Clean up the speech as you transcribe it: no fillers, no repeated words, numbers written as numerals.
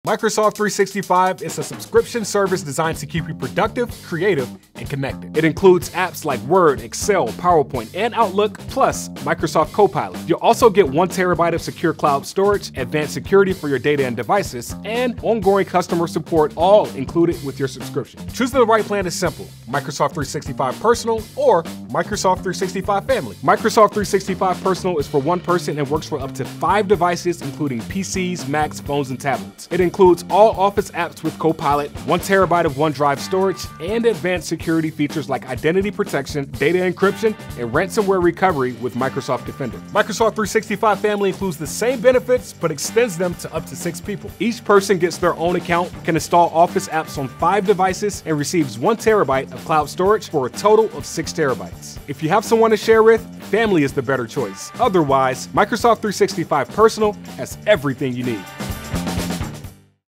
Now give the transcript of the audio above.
Microsoft 365 is a subscription service designed to keep you productive, creative, and connected. It includes apps like Word, Excel, PowerPoint, and Outlook, plus Microsoft Copilot. You'll also get 1 terabyte of secure cloud storage, advanced security for your data and devices, and ongoing customer support, all included with your subscription. Choosing the right plan is simple: Microsoft 365 Personal or Microsoft 365 Family. Microsoft 365 Personal is for one person and works for up to 5 devices, including PCs, Macs, phones, and tablets. It includes all Office apps with Copilot, 1 terabyte of OneDrive storage, and advanced security features like identity protection, data encryption, and ransomware recovery with Microsoft Defender. Microsoft 365 Family includes the same benefits, but extends them to up to 6 people. Each person gets their own account, can install Office apps on 5 devices, and receives 1 terabyte of cloud storage for a total of 6 terabytes. If you have someone to share with, Family is the better choice. Otherwise, Microsoft 365 Personal has everything you need.